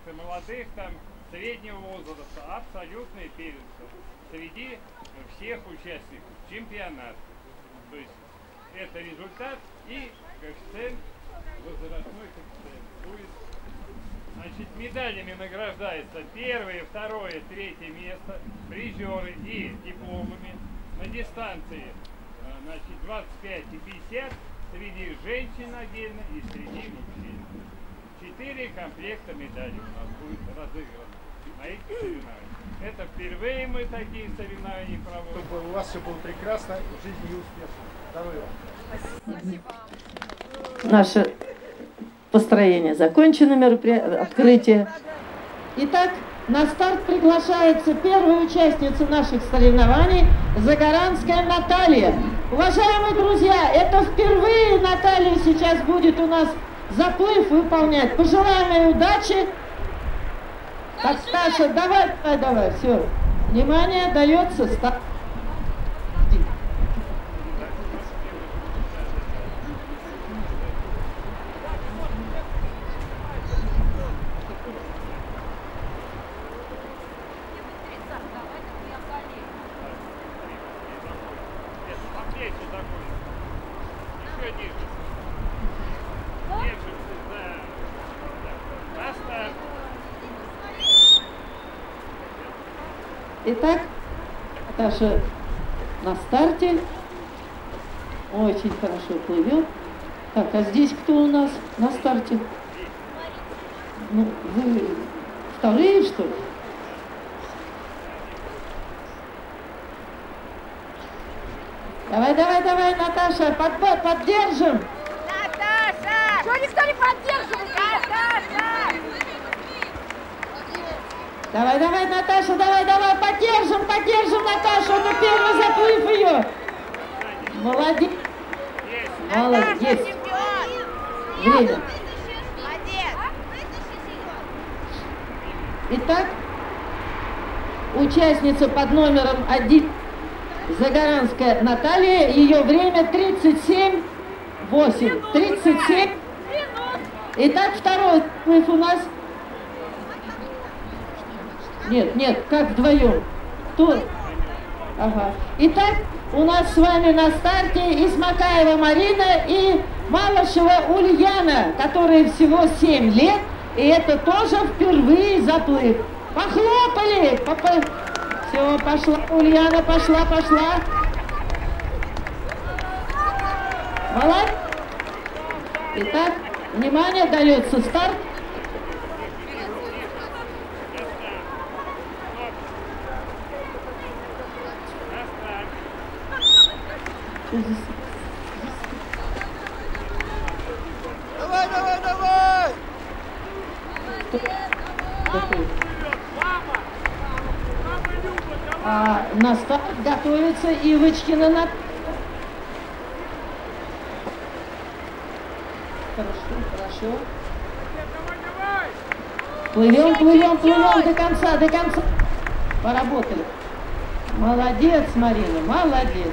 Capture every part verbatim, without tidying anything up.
и молодых, там среднего возраста, абсолютные первенства среди всех участников чемпионата. То есть это результат и коэффициент, возрастной коэффициент будет. Значит, медалями награждается первое, второе, третье место, призеры и дипломами на дистанции, значит, двадцать пять и пятьдесят среди женщин отдельно и среди мужчин. Четыре комплекта медалей у нас будет разыграно на этих соревнованиях. Это впервые мы такие соревнования проводим. Чтобы у вас все было прекрасно, в жизни и успешно. Здоровья вам. Наше построение закончено, мероприятие, открытие. Итак, на старт приглашается первая участница наших соревнований Загоранская Наталья. Уважаемые друзья, это впервые Наталья сейчас будет у нас заплыв выполнять. Пожелаем ей удачи. Так, Саша, давай, давай, давай, все. Внимание, дается старт. Итак, Наташа на старте. Очень хорошо плывет. Так, а здесь кто у нас на старте? Ну, вы вторые, что ли? Давай, давай, давай, Наташа, под, поддержим. Наташа! Чего никто не поддерживает? Наташа! Давай, давай, Наташа, давай, давай, поддержим, поддержим Наташу, это первый заплыв ее. Молодец. Молодец. Время. Итак, участница под номером один, Загоранская Наталья, ее время тридцать семь восемь. тридцать семь. Итак, второй заплыв у нас. Нет, нет, как вдвоем? Кто? Ага. Итак, у нас с вами на старте Исмакаева Марина и Малышева Ульяна, которые всего семь лет, и это тоже впервые заплыв. Похлопали! Попа... Все, пошла, Ульяна, пошла, пошла. Молодец. Итак, внимание, дается старт. Давай, давай, давай! А на старт готовится Ивочкина на... Хорошо, хорошо. Плывем, плывем, плывем до конца, до конца. Поработали. Молодец, Марина, молодец.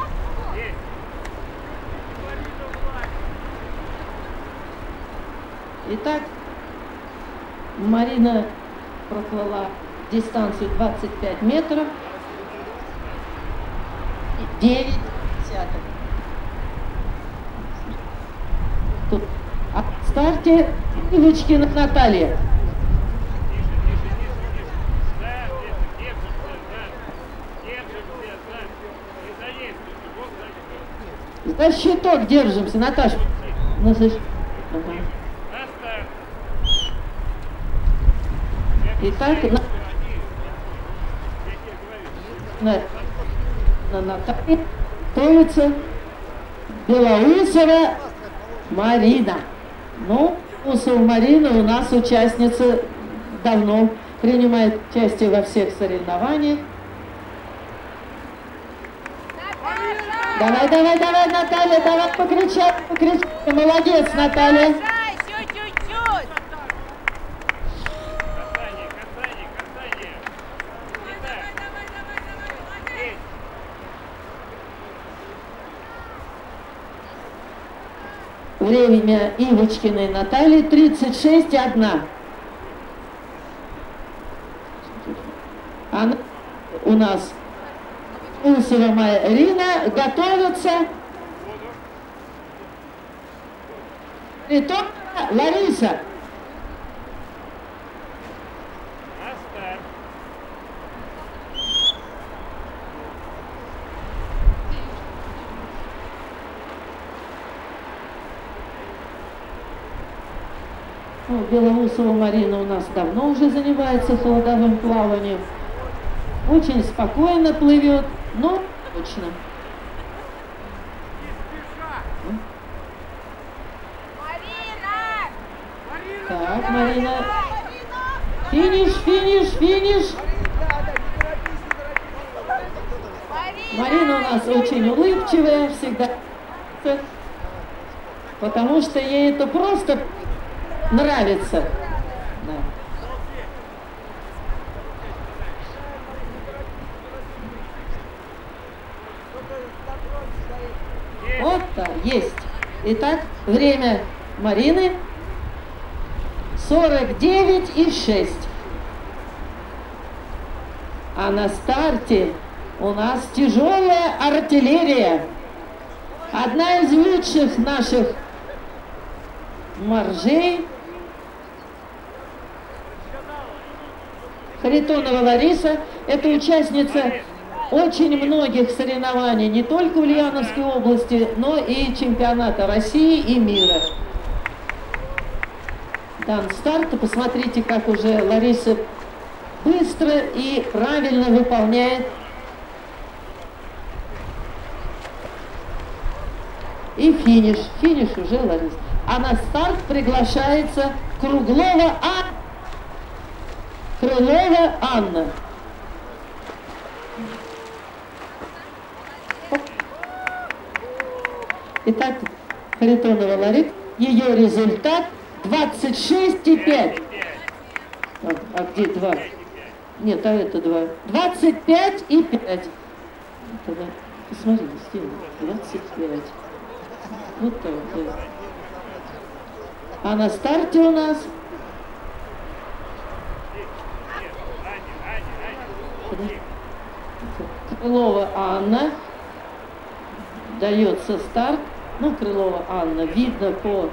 Итак, Марина проплыла дистанцию двадцать пять метров, девять десятых. Тут а в старте Ивочкина Наталья. За щиток держимся, Наташа. Ну, за... ага. Итак, на, на, на Наталье готовится Белоусова Марина. Ну, Белоусова Марина у нас участница, давно принимает участие во всех соревнованиях. Давай, давай, давай, Наталья, давай покричать, покричать. Молодец, Наталья. Время Ивочкиной Натальи тридцать шесть и одна. Она у нас Усова Марина готовится. Харитонова Лариса. На старт. Ну, Белоусова Марина у нас давно уже занимается холодовым плаванием. Очень спокойно плывет, но точно. Так, Марина. Финиш, финиш, финиш. Марина у нас очень улыбчивая всегда. Потому что ей это просто нравится. Да. Вот так, есть. Итак, время Марины сорок девять и шесть. А на старте у нас тяжелая артиллерия. Одна из лучших наших моржей. Харитонова Лариса. Это участница очень многих соревнований, не только в Ульяновской области, но и чемпионата России и мира. Дан старт. Посмотрите, как уже Лариса быстро и правильно выполняет. И финиш. Финиш уже Лариса. А на старт приглашается Круглова Анна. Крылова Анна. Итак, Харитонова Лариса. Ее результат двадцать шесть и пять. А, а где два? Нет, а это два. двадцать пять и пять. Тогда посмотри, сделай. двадцать пять. Вот так, да. А на старте у нас Крылова Анна. Дается старт. Ну, Крылова Анна. Видно по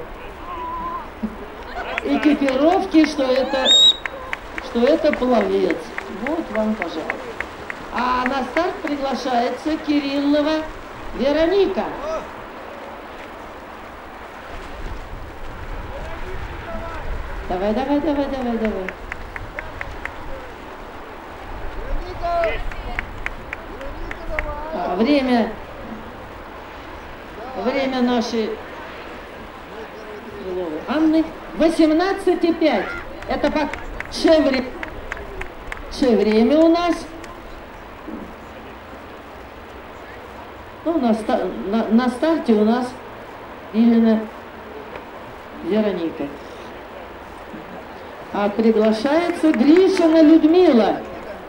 экипировке, что это, что это пловец. Вот вам, пожалуйста. А на старт приглашается Кириллова Вероника. Давай, давай, давай, давай, давай. А, время, время нашей Анны восемнадцать и пять. Это пока время, время у нас. Ну, на, на, на старте у нас именно Вероника. А приглашается Гришина Людмила.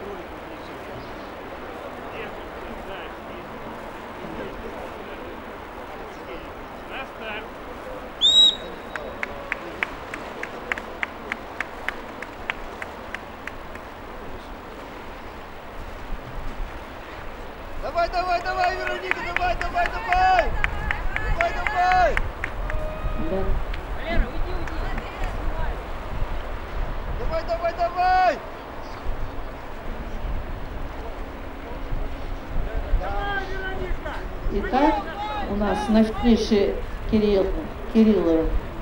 Давай, давай, давай, Вероника, давай, давай, давай! Давай, давай! Да. Давай, давай, давай! Итак, у нас на финише Кирилл, Кириллова.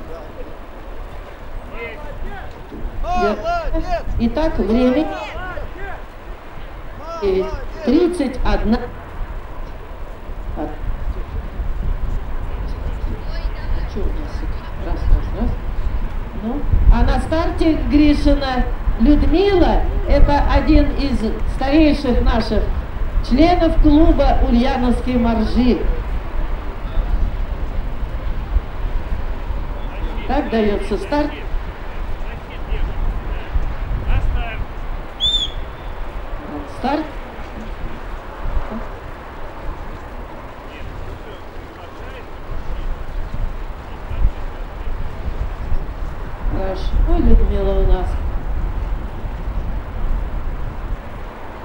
Молодец! Итак, время тридцать одна. Что у нас? Раз, раз, раз. Ну, а на старте Гришина Людмила, это один из старейших наших членов клуба Ульяновские моржи. Так дается старт. Старт. Хорошо, Людмила у нас.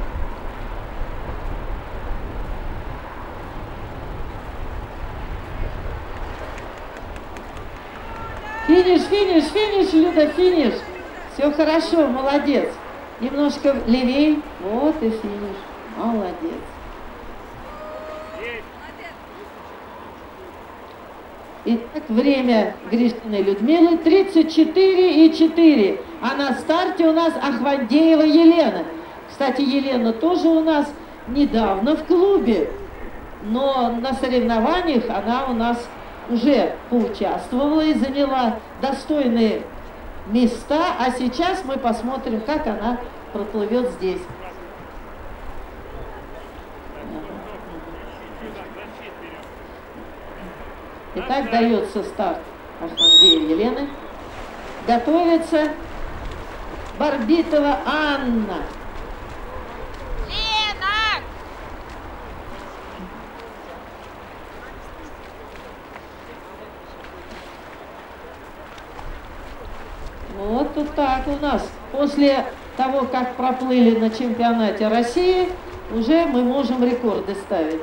Финиш, финиш, финиш, Люда, финиш. Все хорошо, молодец. Немножко левей. Вот и финиш. Молодец. Итак, время Гришиной Людмилы тридцать четыре и четыре. А на старте у нас Ахвандеева Елена. Кстати, Елена тоже у нас недавно в клубе. Но на соревнованиях она у нас уже поучаствовала и заняла достойные места. А сейчас мы посмотрим, как она проплывет здесь. Итак, дается старт Ахмандеевой Елены. Готовится Барбитова Анна. Лена! Вот вот так у нас. После того, как проплыли на чемпионате России, уже мы можем рекорды ставить.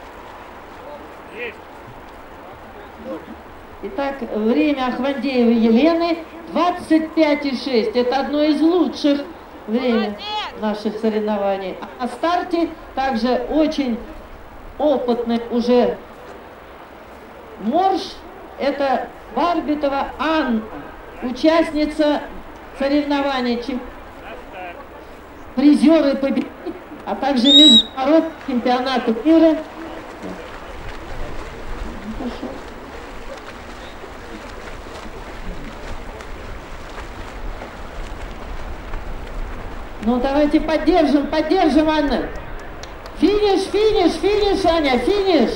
Итак, время Ахвандеевой Елены двадцать пять и шесть. Это одно из лучших времен наших соревнований. А на старте также очень опытный уже морж. Это Барбитова Анна, участница соревнований, призеры победители, а также международного чемпионата мира. Ну, давайте поддержим, поддержим, Анна. Финиш, финиш, финиш, Аня, финиш.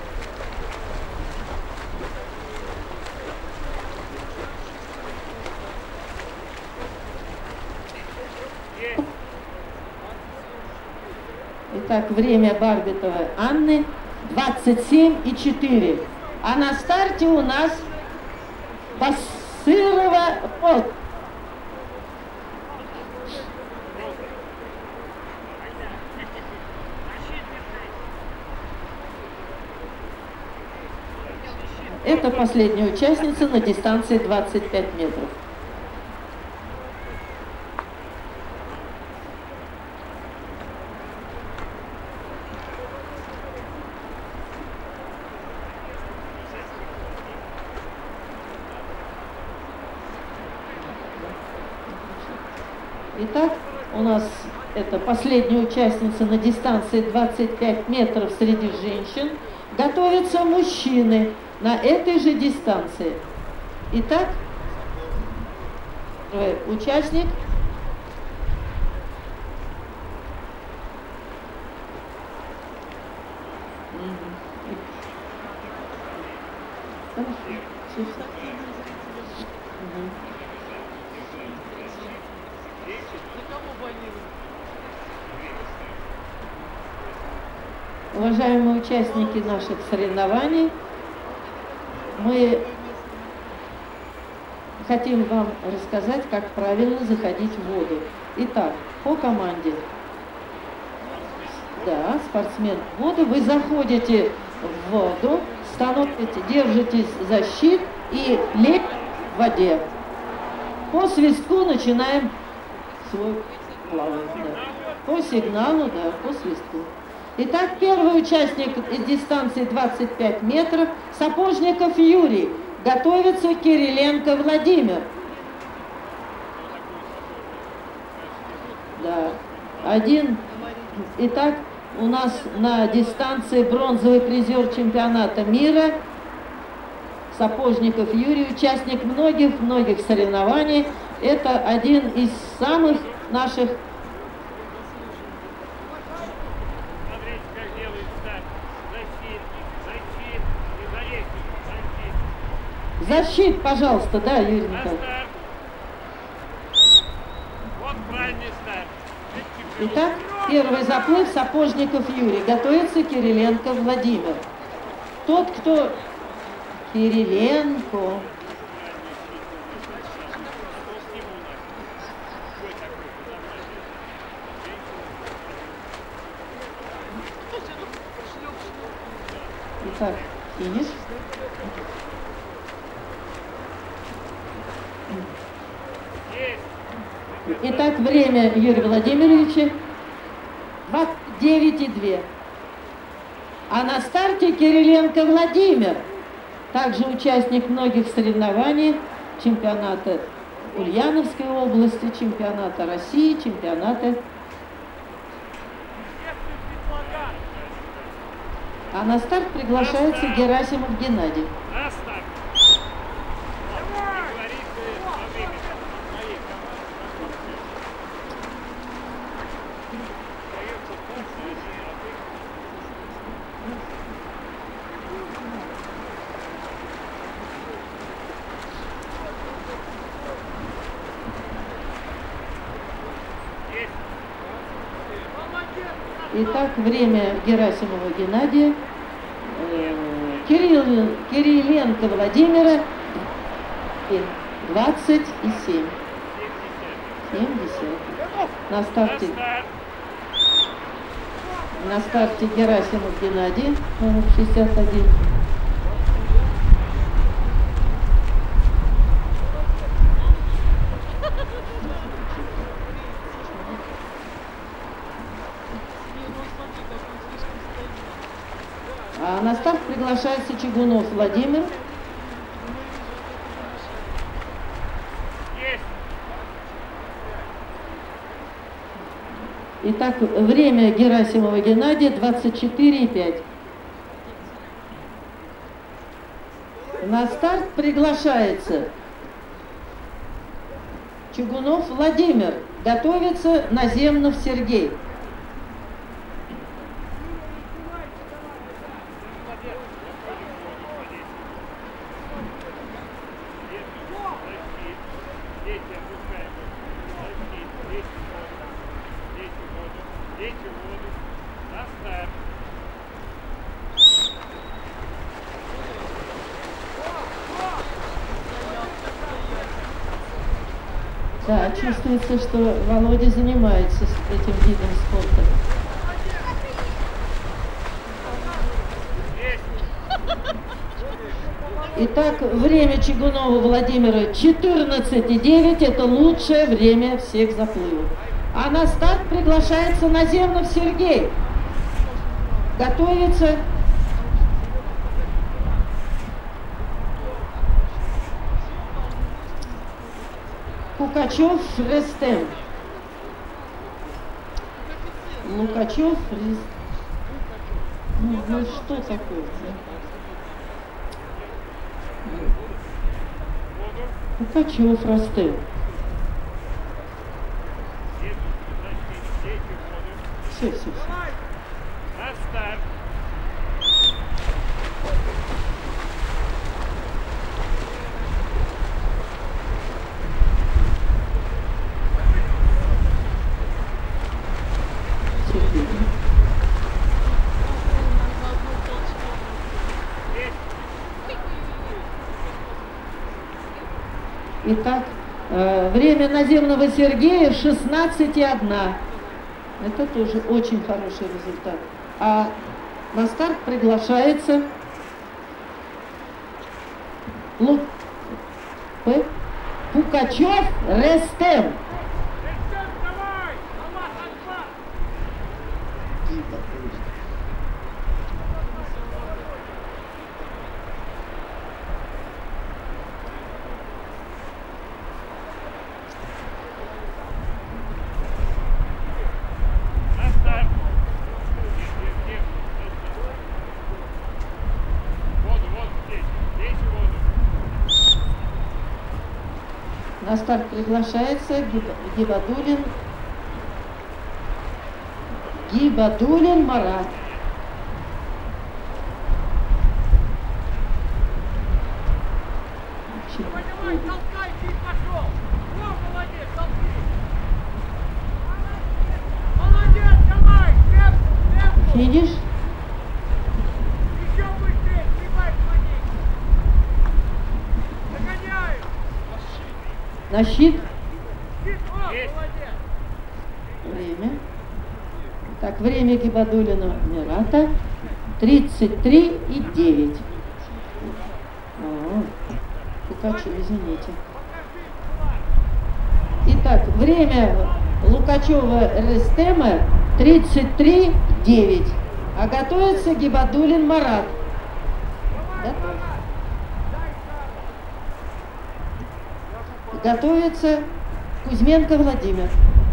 Итак, время Барбитовой Анны двадцать семь и четыре. А на старте у нас Басырова Рот. Это последняя участница на дистанции двадцать пять метров. Итак, у нас это последняя участница на дистанции двадцать пять метров среди женщин. Готовятся мужчины на этой же дистанции. Итак, участник. Уважаемые участники наших соревнований, мы хотим вам рассказать, как правильно заходить в воду. Итак, по команде. Да, спортсмен в воду. Вы заходите в воду, становитесь, держитесь за щит и лезете в воде. По свистку начинаем свой плавание. Да. По сигналу, да, по свистку. Итак, первый участник из дистанции двадцать пять метров, Сапожников Юрий. Готовится Кириленко Владимир. Да, один. Итак, у нас на дистанции бронзовый призер чемпионата мира Сапожников Юрий, участник многих-многих соревнований. Это один из самых наших. Защит, пожалуйста, да, Юрий Николаевич. Вот правильный старт. Итак, первый заплыв Сапожников Юрий. Готовится Кириленко Владимир. Тот, кто... Кириленко. Итак, финиш. Итак, время Юрия Владимировича девять и два. А на старте Кириленко Владимир, также участник многих соревнований, чемпионата Ульяновской области, чемпионата России, чемпионата. А на старт приглашается Герасимов Геннадий. На старт. Итак, время Герасимова Геннадия, э, Кирилл, Кириленко Владимира и двадцать и семь. семьдесят. На старте, на старте Герасимов Геннадий, номер шестьдесят один. А на старт приглашается Чигунов Владимир. Итак, время Герасимова Геннадия двадцать четыре и пять. На старт приглашается Чугунов Владимир. Готовится Наземнов Сергей. Да, чувствуется, что Володя занимается этим видом спорта. Итак, время Чигунова Владимира четырнадцать и девять. Это лучшее время всех заплывов. А на старт приглашается Наземнов Сергей. Готовится. Лукачев Рестем. Лукачев Рестем. Ну, ну что такое? Лукачев Рестем. Все, все, все. На старт. Итак, э, время Наземного Сергея шестнадцать и одна. Это тоже очень хороший результат. А на старт приглашается Лу... П... Пукачев Рестем. На старт приглашается Гибадулин, Гибадулин Марат. Давай, толкай, ты пошел! О, молодец, толкни! Молодец, давай! Темп, темп! Финиш. Еще быстрее, снимай планету! Догоняем! На щит. Щит, о, молодец! Время. Так, время Гибадулина Мирата тридцать три и девять. Пукачев, извините. Итак, время Лукачева Рестема тридцать три девять. А готовится Гибадуллин Марат. Готов. Готовится Кузьменко Владимир.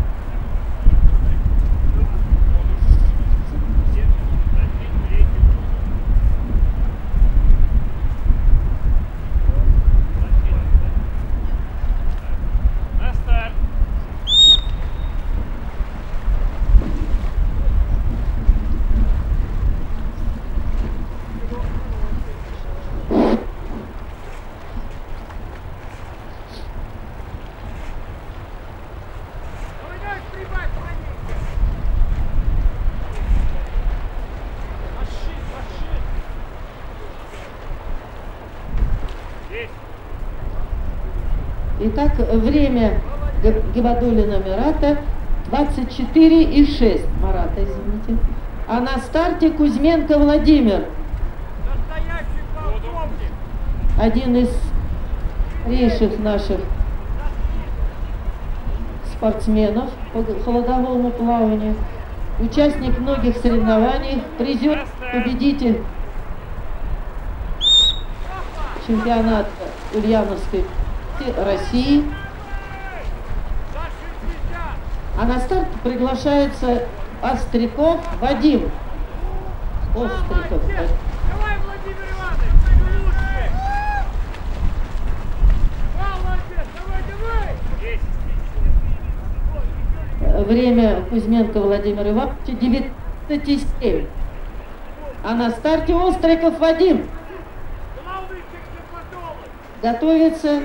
Итак, время Гибадуллина Марата двадцать четыре и шесть. Марата, извините. А на старте Кузьменко Владимир. Один из старейших наших спортсменов по холодовому плаванию. Участник многих соревнований. Призер, победитель чемпионата Ульяновской России. А на старт приглашается Остряков Вадим. Остряков. Давай, Владимир Иванович, ты лучше! Молодец, давай, давай! Время Кузьменко Владимира Ивановича девятнадцать семь. А на старте Остряков Вадим. Готовится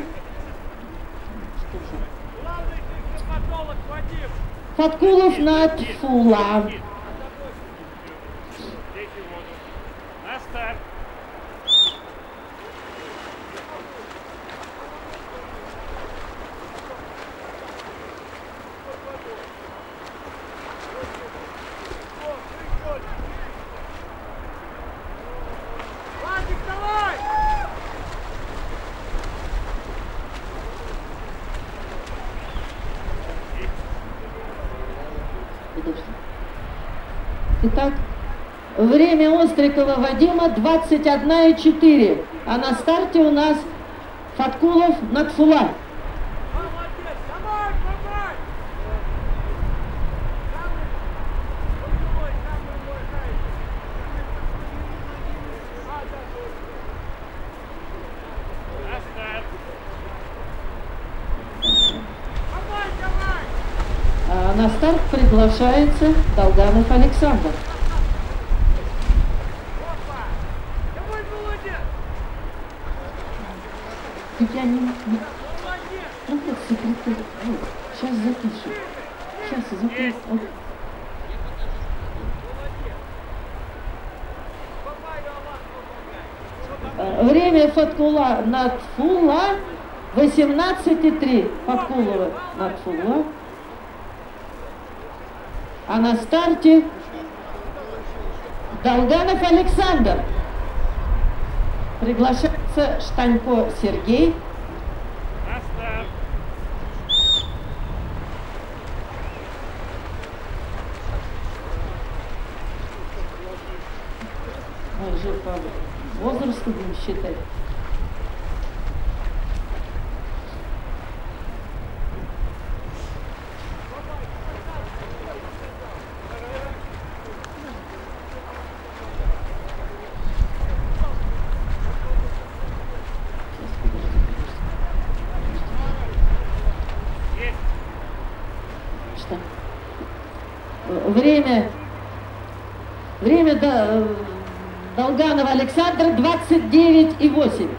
Фаткулов Натфула. На старт. Владик, давай! Итак, время Острякова Вадима двадцать одна и четыре. А на старте у нас Фаткулов Натфула. Молодец, давай, давай! На старт. Давай, давай! А на старт приглашается Долганов Александр. Опа! Давай, молодец! Я не могу. Молодец! Ну, вот секретарь. Вот, сейчас запишу. Сейчас запишу. Вот. А, Время Фаткула Натфула восемнадцать и три. Фаткулова Натфула. А на старте Долганов Александр. Приглашается Штанько Сергей. На старт. Мы же по возрасту будем считать. Что? Время, время до, Долганова Александр двадцать девять и восемь.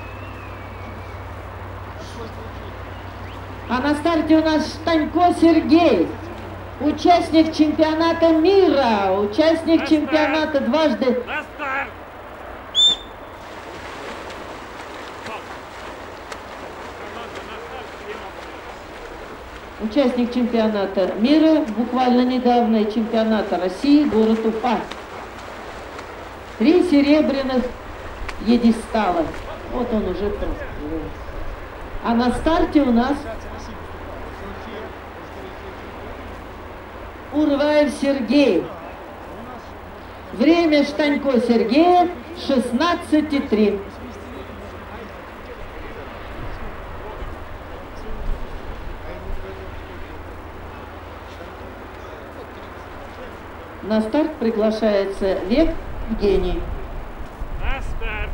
А на старте у нас Штанько Сергей, участник чемпионата мира, участник чемпионата дважды. На старт. Участник чемпионата мира, буквально недавно, и чемпионата России, город Уфа. Три серебряных единстала. Вот он уже просто. А на старте у нас Урваев Сергей. Время Штанько Сергея шестнадцать и три. На старт приглашается Век Евгений. На старт.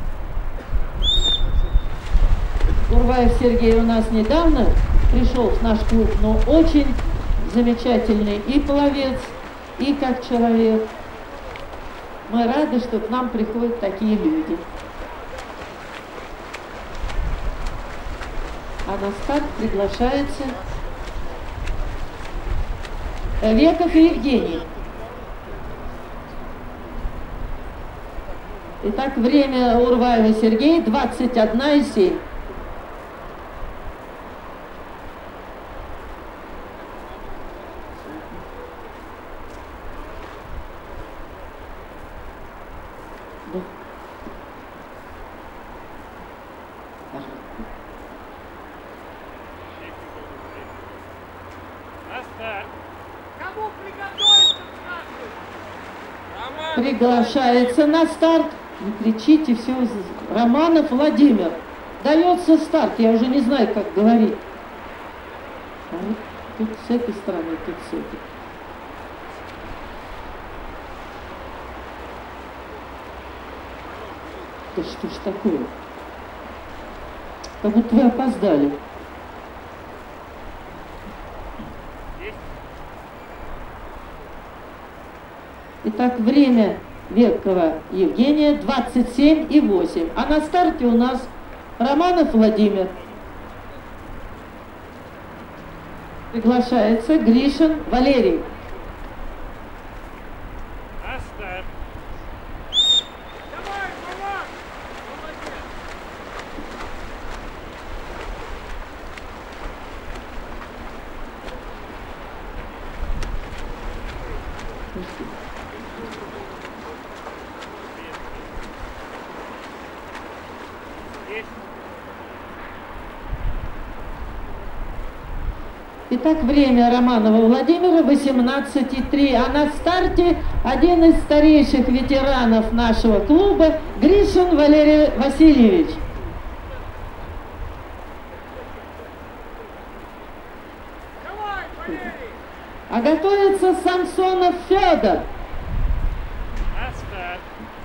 Урваев Сергей у нас недавно пришел в наш клуб, но очень замечательный и пловец, и как человек. Мы рады, что к нам приходят такие люди. А на старт приглашается Веков и Евгений. Итак, время Урваева Сергея двадцать одна и семь. На старт. Кому приготовиться к старту? Приглашается на старт. Не кричите, все. Романов Владимир. Дается старт. Я уже не знаю, как говорить. А вот тут с этой стороны, тут с этой. Да что ж такое? Как будто вы опоздали. Итак, время Векова Евгения двадцать семь и восемь. А на старте у нас Романов Владимир. Приглашается Гришин Валерий. На старт. Давай, Влад! Есть. Итак, время Романова Владимира восемнадцать и три. А на старте один из старейших ветеранов нашего клуба Гришин Валерий Васильевич. Давай, Валерий! А готовится Самсонов Федор. На старт.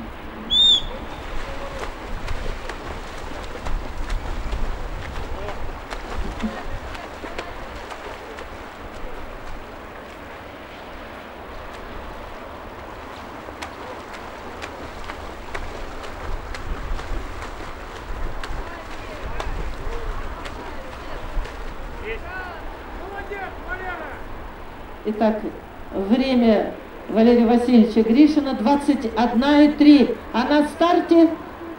Есть. Молодец, Валера! Итак, время Валерия Васильевича Гришина двадцать одна и три. А на старте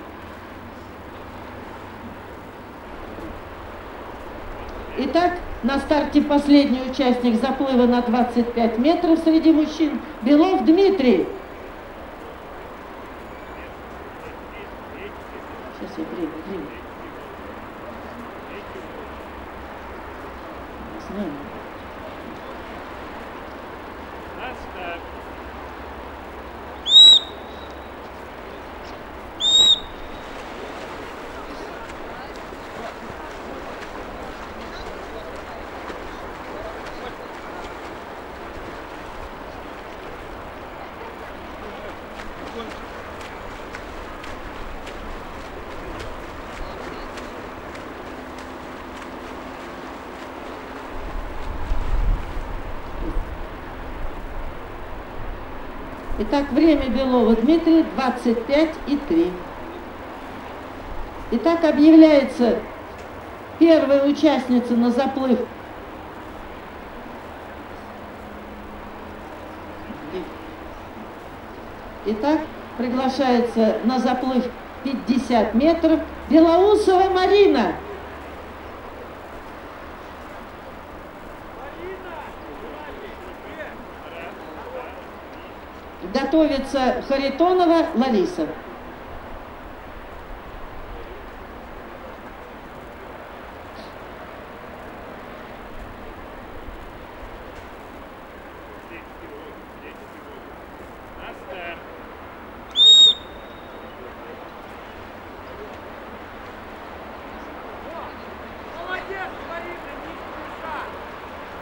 Итак, на старте последний участник заплыва на двадцать пять метров среди мужчин Белов Дмитрий. Сейчас я время, время. Не знаю. На старт. Итак, время Белова Дмитрия двадцать пять и три. Итак, объявляется первая участница на заплыв. Итак, приглашается на заплыв пятьдесят метров Белоусова Марина. Готовится Харитонова Лариса.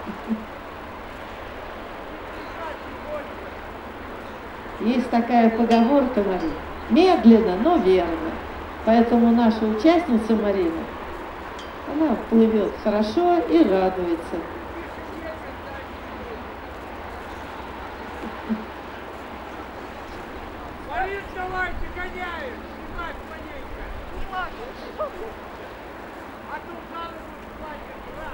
Есть такая поговорка, Марина, медленно, но верно. Поэтому наша участница Марина, она плывет хорошо и радуется. Марин, давай, ты гоняешь! Снимай маленько! А тут надо будет платить, брат!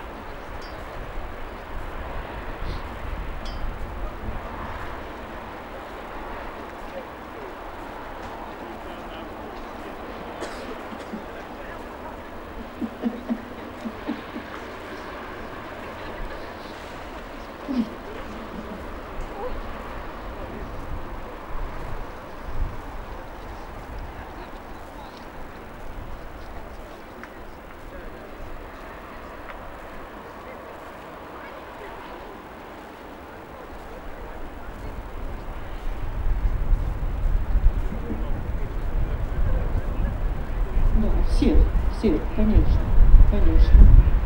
Всех, всех, конечно, конечно.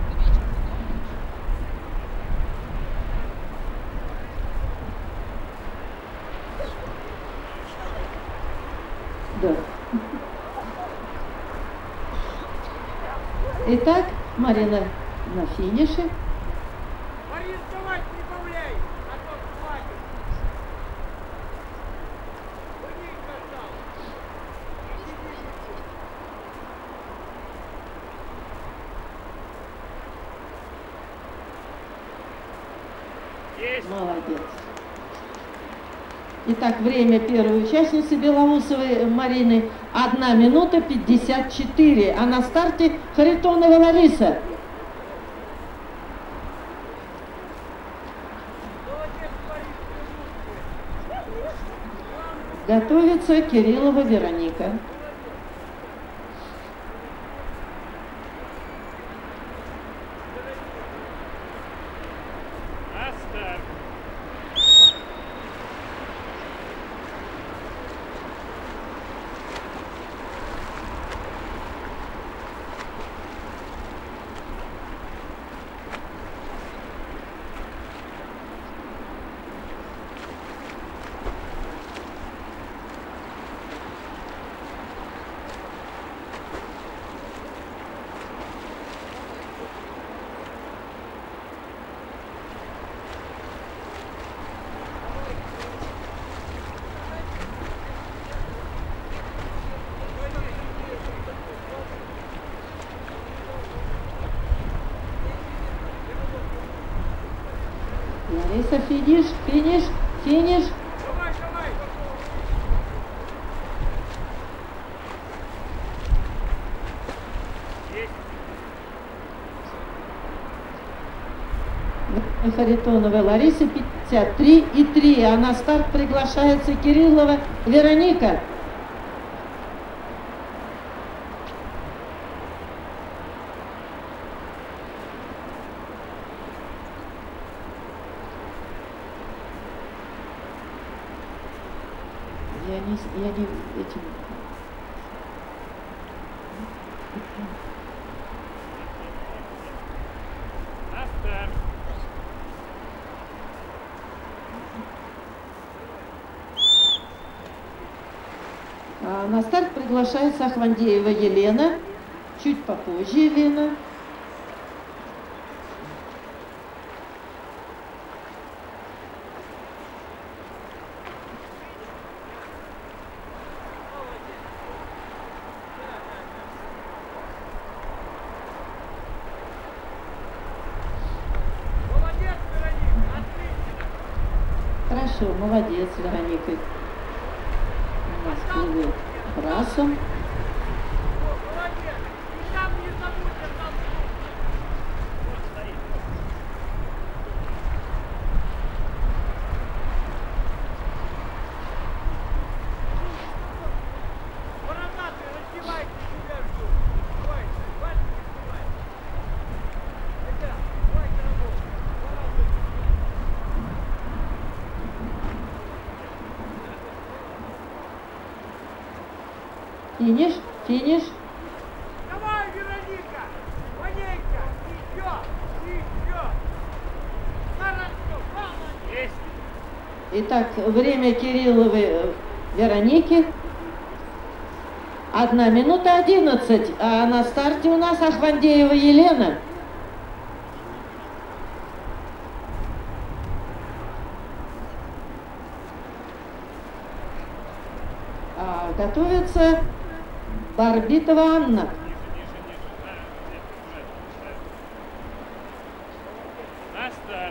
Да. Итак, Марина на финише. Марин, давай, прибавляй, а то хватит. Верни, пожалуйста. Есть. Молодец. Итак, время первой участницы Белоусовой Марины одна минута пятьдесят четыре. А на старте Харитонова Лариса. Готовится Кириллова Вероника. На старт. Лариса, финиш, финиш, финиш. Давай, давай. Есть. Харитоновой Ларисе пятьдесят три и три. А на старт приглашается Кириллова Вероника. Я не, я не этим. На старт. А на старт приглашается Ахвандеева Елена. Чуть попозже Елена. Молодец, Вероника, отлично. Хорошо, молодец, Вероника. У нас плывет брасом. О, молодец. И там не забудь, а там Вот стоит. бородатый, раздевайте себя ждут. Давай, Валька, раздевай. Ребят, давайте работать. Бородатый. Финиш, финиш. Давай, Вероника! Маленько! Еще! Еще! Итак, время Кирилловой Вероники одна минута одиннадцать, а на старте у нас Ахвандеева Елена. А, готовится Барбитова Анна. На старт.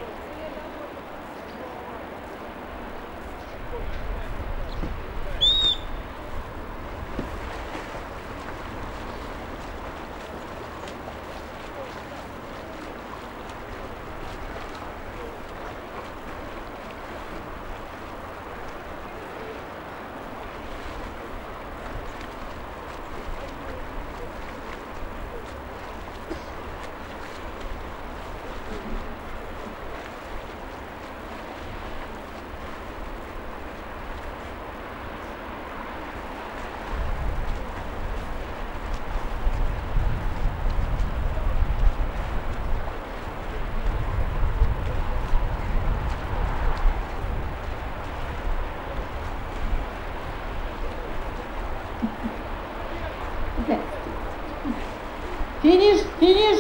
Финиш, финиш!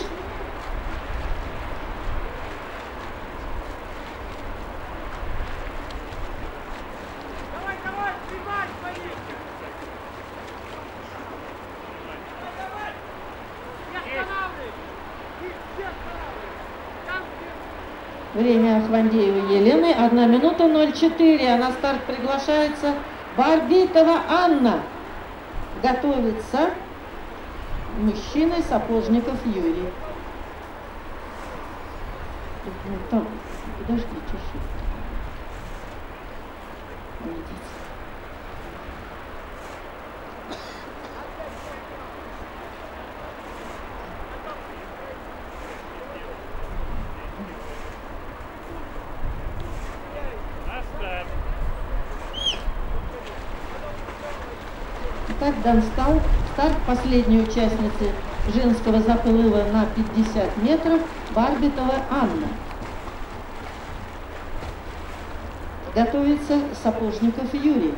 Давай, давай, снимать, Маринка! Давай, давай! Не останавливай! Не все останавливай! Там где... Время Ахвандеевой Елены одна минута ноль четыре, а на старт приглашается Барбитова Анна. Готовится мужчина Сапожников Юрий. Там, подожди, чуть-чуть. На старт. Итак, дан стал старт последней участницы женского заплыва на пятьдесят метров Барбитова Анна. Готовится Сапожников Юрий.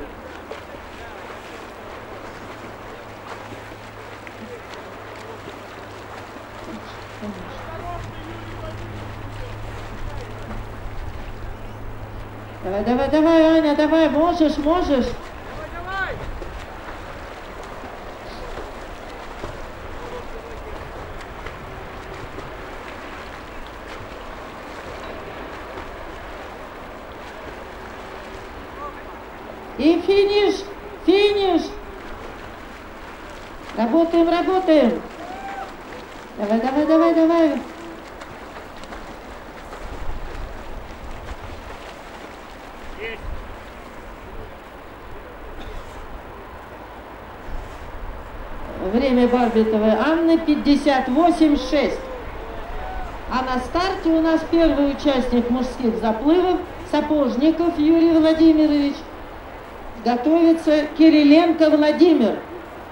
Давай, давай, давай, Аня, давай, можешь, можешь. Давай, давай! И финиш, финиш. Работаем, работаем. Давай, давай, давай, давай. Есть. Время Барбитовой Анны пятьдесят восемь шесть. А на старте у нас первый участник мужских заплывов Сапожников Юрий Владимирович. Готовится Кириленко Владимир.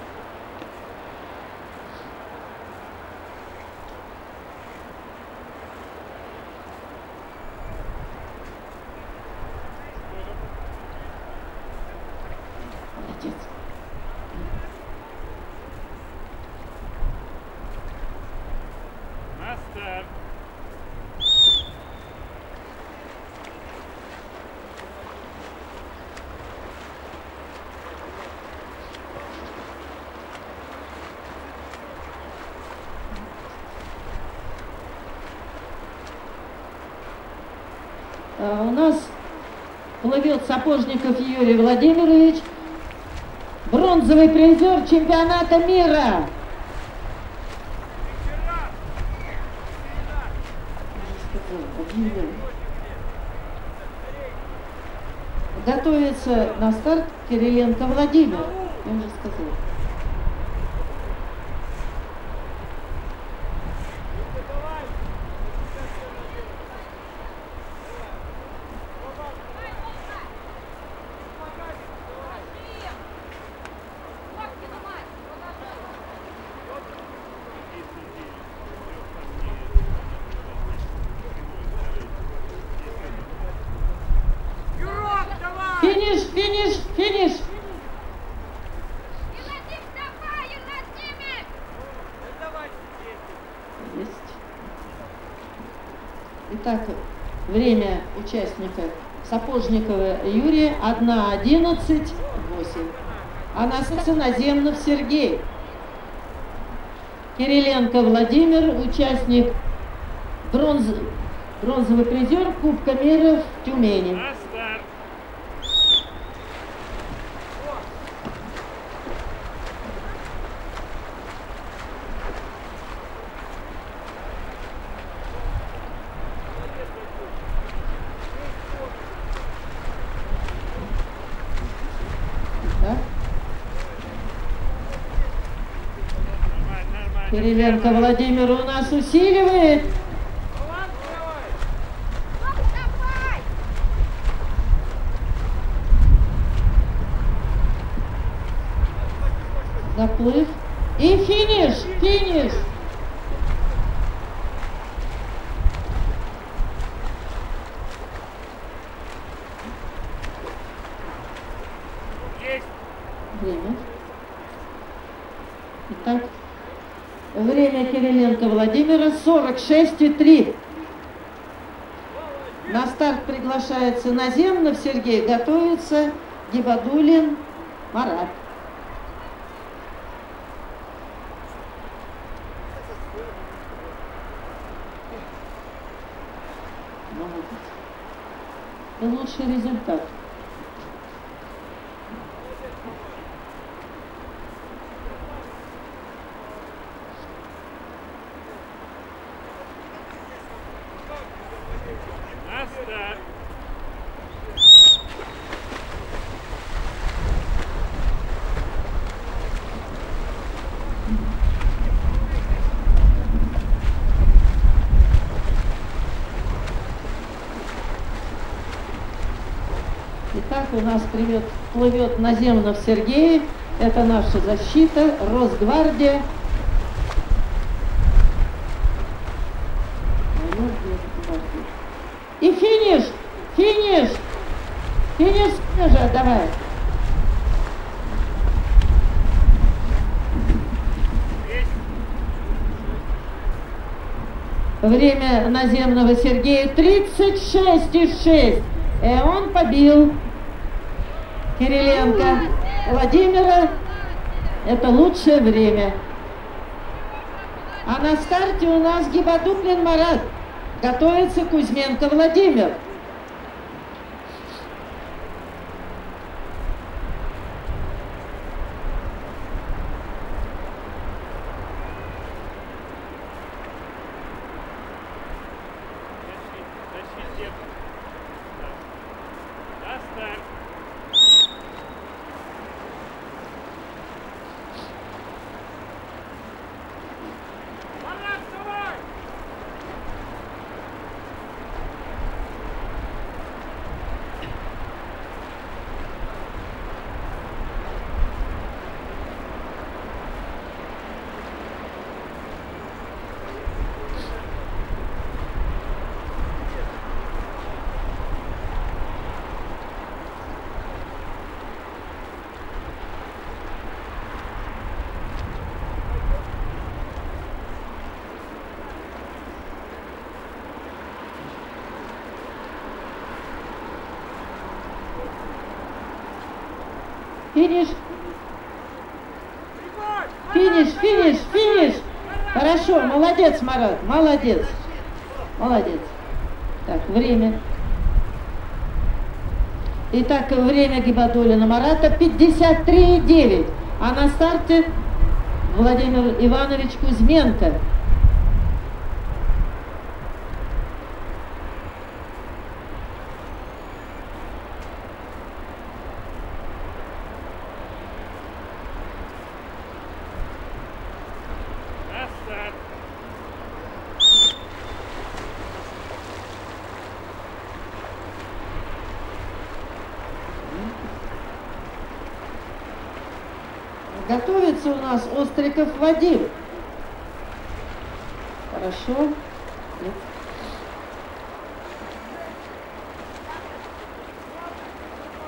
Молодец. На старт. А, у нас плывет Сапожников Юрий Владимирович, бронзовый призер чемпионата мира. Готовится на старт Кириленко Владимир. Я уже сказала. Юрок, финиш, финиш, финиш. Есть. Итак, время участника Сапожникова Юрия одна одиннадцать восемь. Анастасов Наземнов Сергей. Кириленко Владимир, участник, бронз, бронзовый призер Кубка мира в Тюмени. На старт. Да? Кириленко Владимир у нас усиливает. Заплыв. И финиш, финиш. Есть. Время. Итак, время Кириленко Владимира сорок шесть и три. На старт приглашается Наземнов Сергей, готовится Гибадуллин Марат. Это лучший результат. На старт. Итак, у нас плывет, плывет Наземнов Сергей. Это наша защита, Росгвардия. И финиш! Финиш! Финиш же, давай! Время Наземного Сергея тридцать шесть и шесть. И он побил Кириленко Владимира. Это лучшее время. А на старте у нас Гибадуллин Марат. Готовится Кузьменко Владимир. Защите. На старт. Марат, давай! Финиш. Финиш, финиш, финиш. Хорошо, молодец, Марат, молодец. Молодец. Так, время. Итак, время Гибадуллина Марата пятьдесят три и девять. А на старте Владимир Иванович Кузьменко. На старт. Готовится у нас Остриков Вадим. Хорошо. Нет.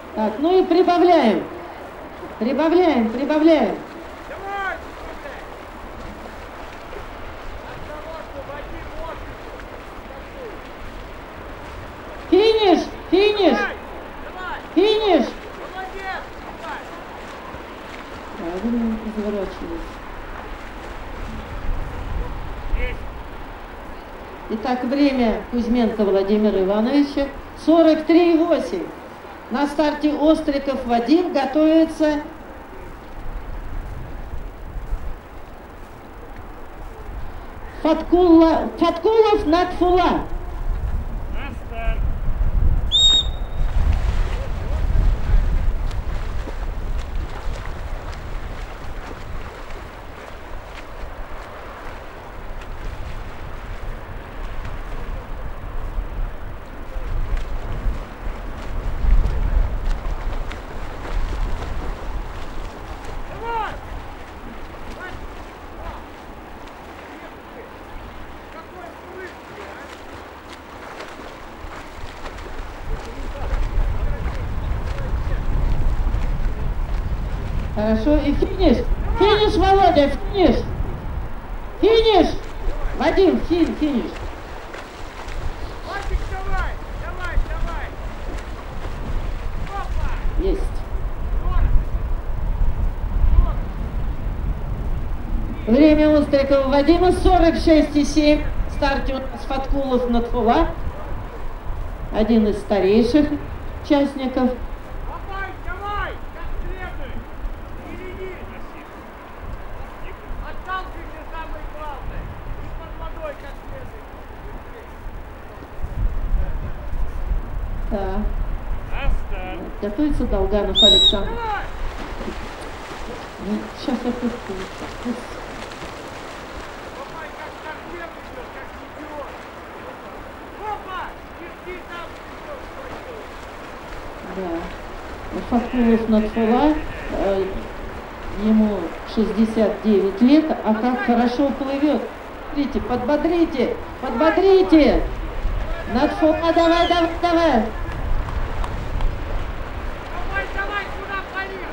Так, ну и прибавляем. Прибавляем, прибавляем. Давай, Сергей! От того, чтобы один офис. Финиш, финиш, Давай, давай! финиш. Молодец! Давай! Правильно разворачиваюсь. Есть. Итак, время Кузьменко Владимира Ивановича сорок три восемь. На старте Остриков Вадим готовится Фаткулла, Фаткулов Надфула. На старт. Давай! Давай! О! Какой прыжки, Хорошо, и финиш. Финиш, Володя, финиш. Финиш. Вадим, фин, финиш. Вадик, давай! Давай, давай! Опа! Есть. сорок! сорок! Время Острикова Вадима сорок шесть семь. В старте у нас Фаткулов Надфула. Один из старейших участников. Давай, давай! Как следует! Впереди! Отталкивайся, самое главное! И под водой как следует! Так. На старт. Готовится Долганов Александр. Давай! Сейчас опять получится. Давай, как торпед идет, как идиот! Опа! Держи там, идет, пойдет! Да. Фаткулов Надфула, э, ему шестьдесят девять лет, а как хорошо плывет. Смотрите, подбодрите, подбодрите. Надфула, давай, давай, давай. Давай, давай, куда полез?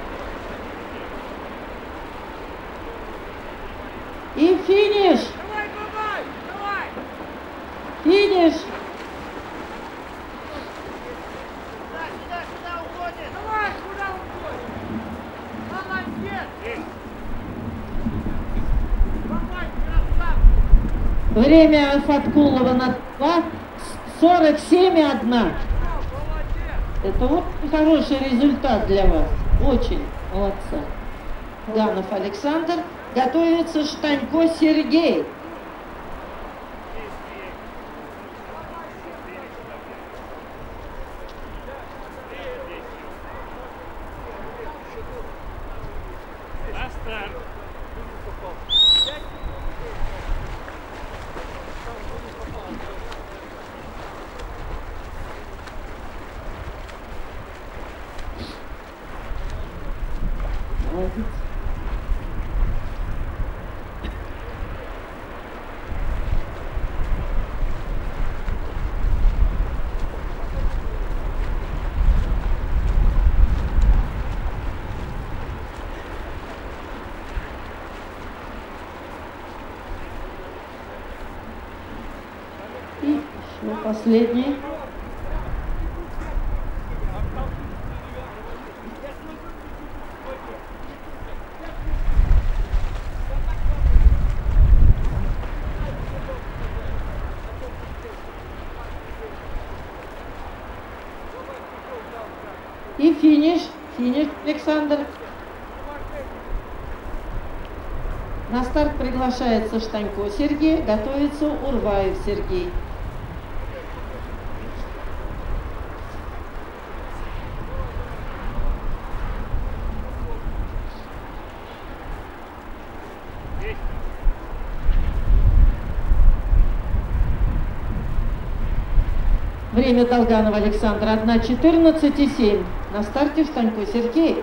И финиш, Давай, давай, давай! финиш. Сюда, сюда, сюда уходит! Давай, куда уходит? Молодец! Есть. Давай, красавчик! Время Фаткулова Надфула сорок семь одна. О, молодец! Это очень хороший результат для вас. Очень молодца. Ганов Александр. Готовится Штанько Сергей. На старт. Молодец. И еще последний. И финиш. Финиш, Александр. На старт приглашается Штанько Сергей, готовится Урваев Сергей. Есть. Время Долганова Александра одна четырнадцать семь. На старте Штанько Сергей.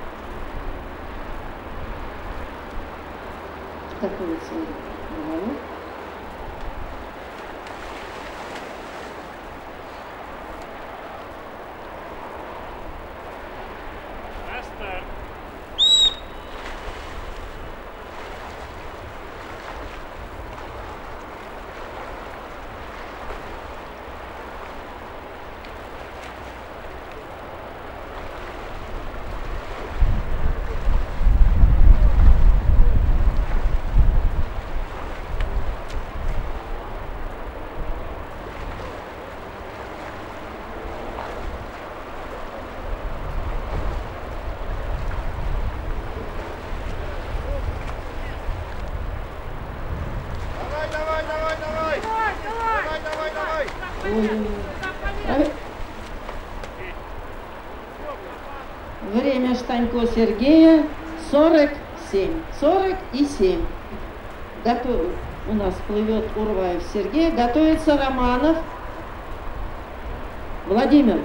Готовится Урваев. Время Штанько Сергея сорок семь. сорок семь. Готов... У нас плывет Урваев Сергей. Готовится Романов Владимир.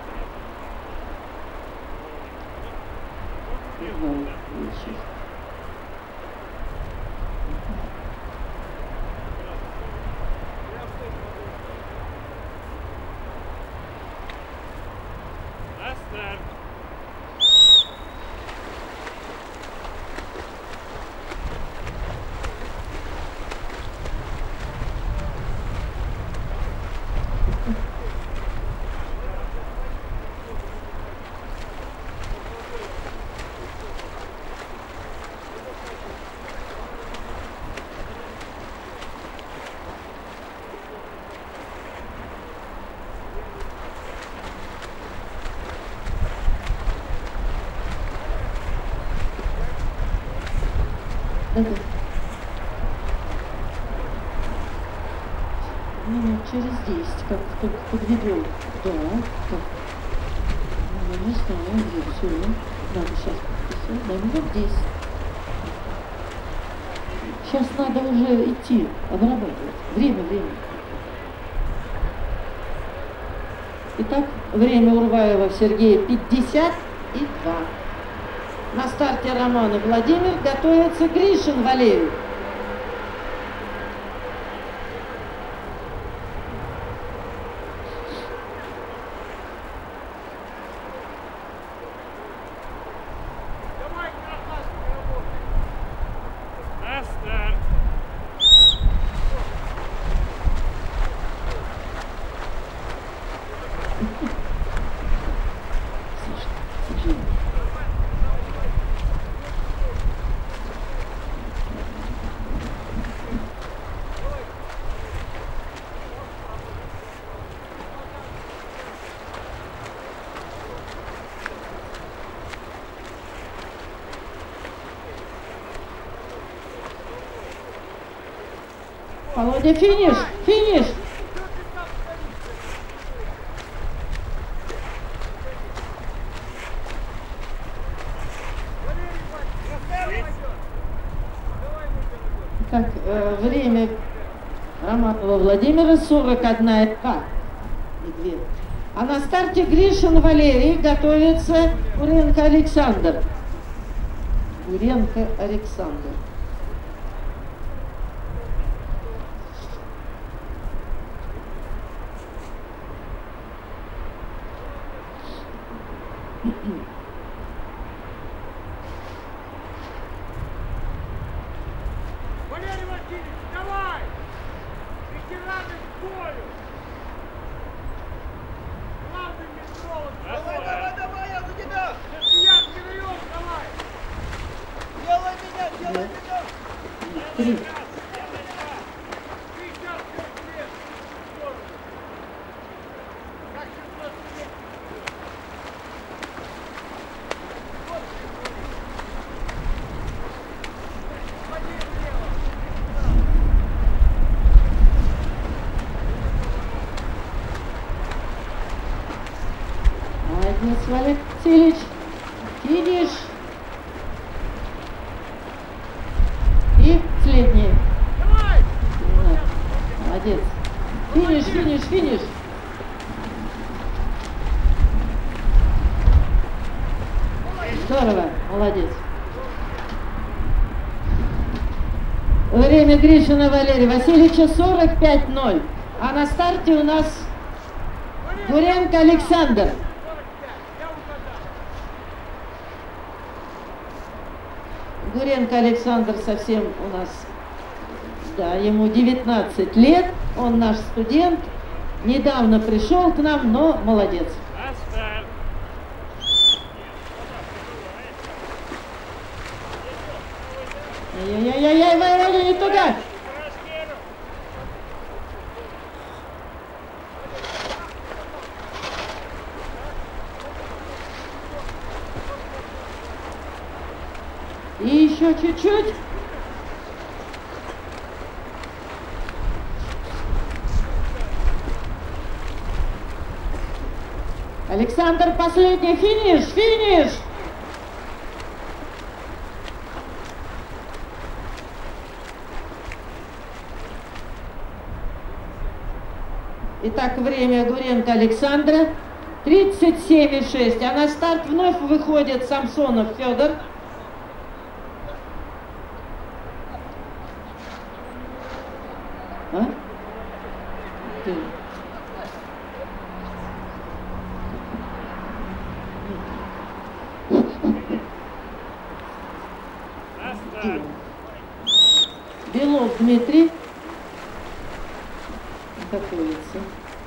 На старт. Минут через десять, как только подведем. Да, как? Ну, не знаю, где все. Надо сейчас подписать. Да, минут десять. Сейчас надо уже идти, обрабатывать. Время, время. Итак, время Урваева Сергея пятьдесят два. На старте Романов Владимир, готовится Гришин Валерий. На старт. Володя, финиш, финиш. Так, э, время Романова Владимира сорок одна и две. А на старте Гришин Валерий, готовится Гуренко Александр. Гуренко Александр. Валерий Васильевич, давай! Ветераны в бою! Главный метролог! Давай, давай, давай, я за тебя! Сердцеярский район, давай! Делай меня, делай меня! Три. шестьдесят пять лет! Как шестнадцать лет! Молодец, Валерий Васильевич. Финиш. И последний. Давай! Да. Молодец. Финиш, финиш, финиш. Здорово, молодец. Время Гришина Валерия Васильевича сорок пять ноль. А на старте у нас Гуренко Александр. Гуренко Александр совсем у нас, да, ему девятнадцать лет, он наш студент, недавно пришел к нам, но молодец. На старт. Ай-яй-яй-яй, Валя, не туда! И еще чуть-чуть. Александр, последний финиш, финиш! Итак, время Гуренко Александра тридцать семь и шесть. А на старт вновь выходит Самсонов Федор. А? Ты. На старт. Белов Дмитрий. Готовится.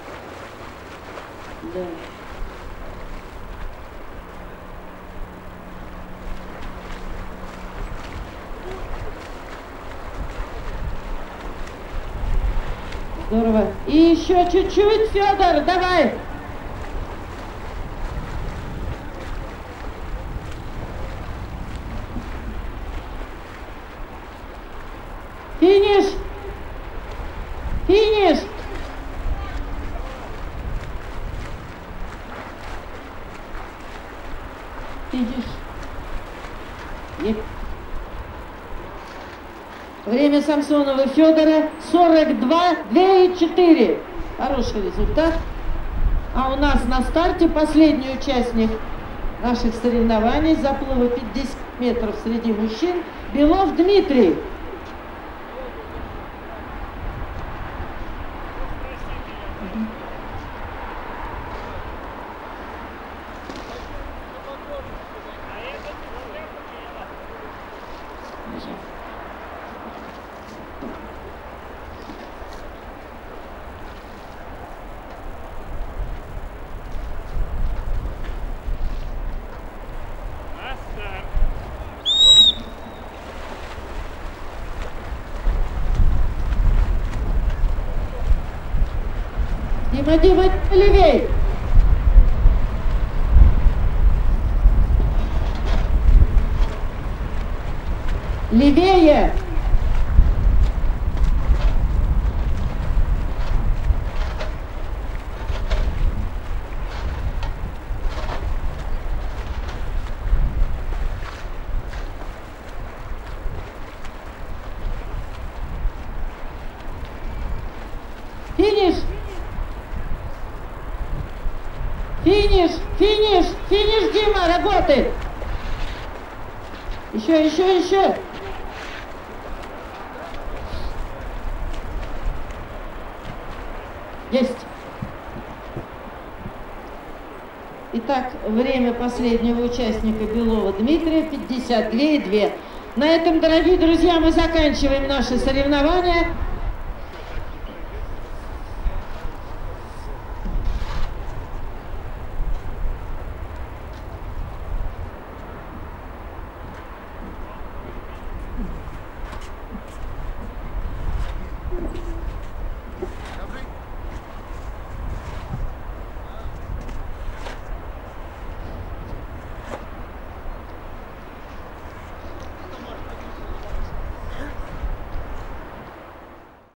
Да. Здорово. И еще чуть-чуть, Федор, давай. Финиш. Финиш. Финиш. Еп. Время Самсонова Федора сорок два и четыре. Хороший результат. А у нас на старте последний участник наших соревнований заплыва пятьдесят метров среди мужчин Белов Дмитрий. На старт. Дима, Дима, левей! Левее! Финиш! Финиш! Финиш! Финиш, Дима, работает! Еще, еще, еще! Есть! Итак, время последнего участника Белова Дмитрия пятьдесят два и два. На этом, дорогие друзья, мы заканчиваем наши соревнования.